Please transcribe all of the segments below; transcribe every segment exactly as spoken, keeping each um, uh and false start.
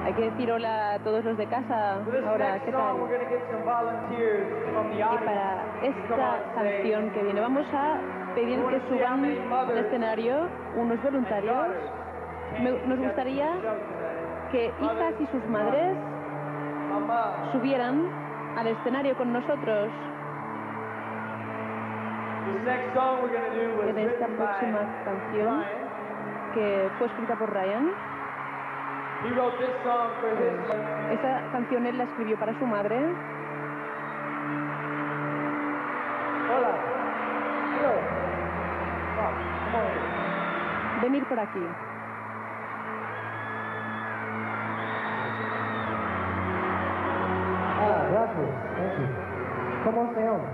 Hay que decir hola a todos los de casa. Ahora, ¿qué tal? Y para esta canción que viene, vamos a pedir que suban al escenario unos voluntarios. Me, nos gustaría que hijas y sus madres subieran al escenario con nosotros. En esta próxima canción, que fue escrita por Ryan, esa canción él la escribió para su madre. Hola. Venir por aquí. Ah, gracias. Gracias. ¿Cómo se llama?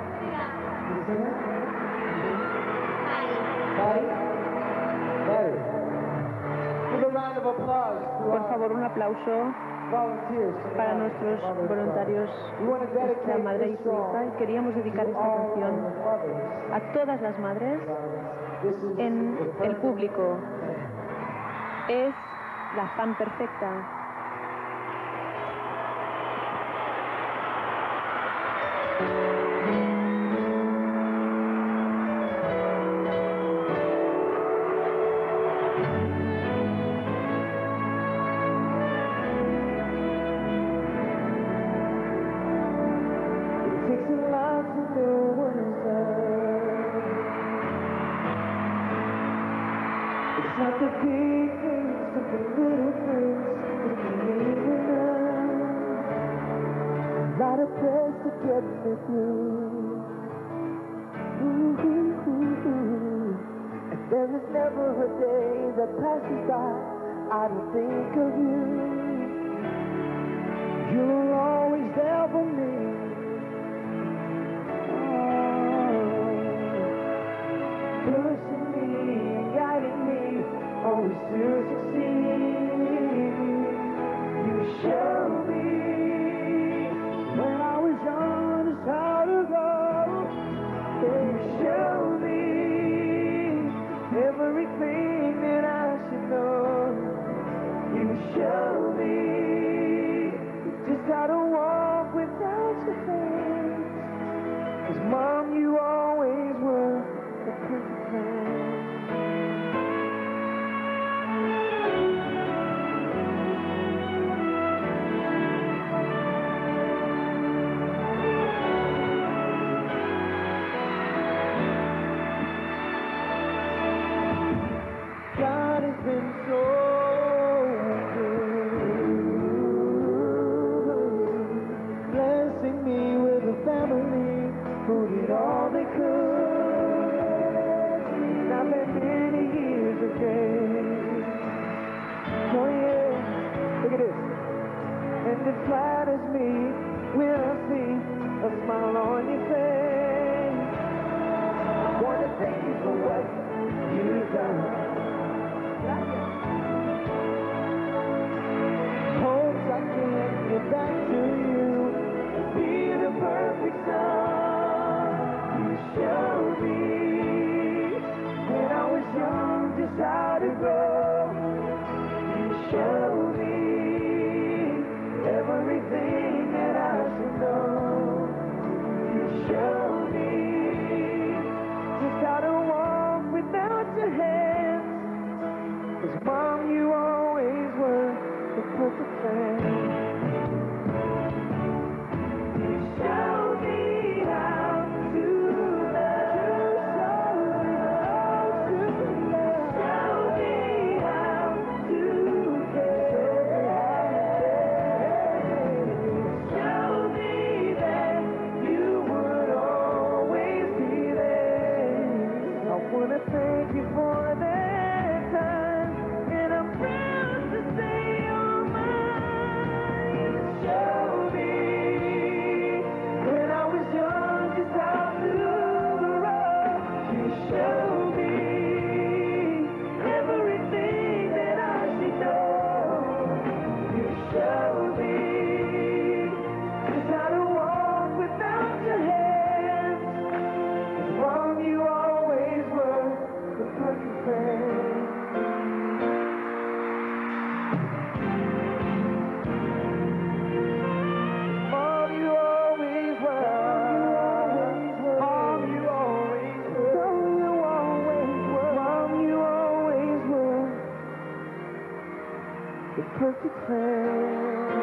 Patty. Patty. Give a round of applause to Por our favor, un aplauso volunteers. para nuestros voluntarios, nuestra madre y su hija. Y queríamos dedicar esta canción a todas las madres en el público. Es la fan perfecta. It's not the big things, but the little things that can make me love. Not a place to get me through. Ooh, ooh, ooh, ooh. And there is never a day that passes by I don't think of you. You're always there for me. Oh, pushing me and guiding me, always to succeed. You showed me when I was young just how to go. You showed me everything that I should know. You showed me just how to walk without your hands. 'Cause Mom, you always were the perfect plan. God has been so good, blessing me with a family who did all they could. And I've had many years of days. Oh yeah, look at this. And it flatters me when I see a smile on your face. I want to thank you for what you've done. Hopes I can get back to you and be the perfect son. You showed me when I was young just how to grow. You showed me everything that I should know. You showed me just how to walk without your hands. 'Cause Mom, you always were the perfect friend. You showed me how to love. You showed me how to care. You showed me that you would always be there. I wanna thank you for that time, and I'm proud to say you're mine. You showed me when I was young just how to grow. You showed me everything that I should know. You showed me just how to walk without your hands. 'Cause Mom, you always were the perfect friend. perfect plan.